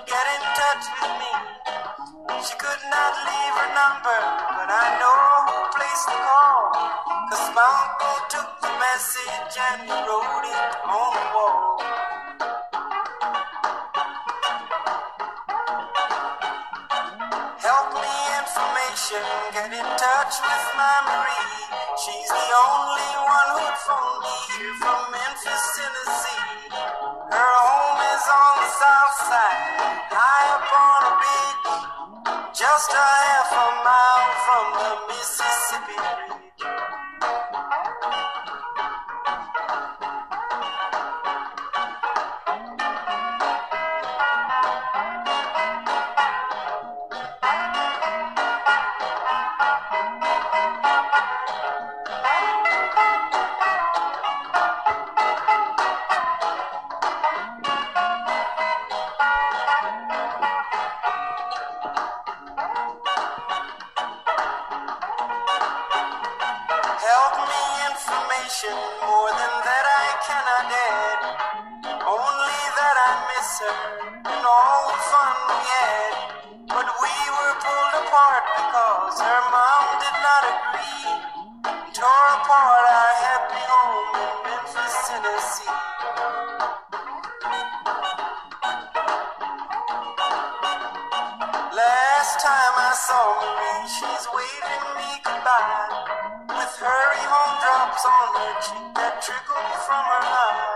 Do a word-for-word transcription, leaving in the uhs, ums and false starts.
get in touch with me. She could not leave her number, but I know who place to call. Cause my uncle took the message and he wrote it on the wall. Help me information, get in touch with my Marie. She's the only one who'd phone me here from Memphis, Tennessee. Her home is on the south side, high up on a ridge, just a half a mile from the Mississippi Bridge. More than that I cannot add. Only that I miss her and all the fun we had. But we were pulled apart because her mom did not agree. Tore apart our happy home in Memphis, Tennessee. Last time I saw Marie, she's waving me goodbye, with hurry home drops on her cheek that trickle from her eye.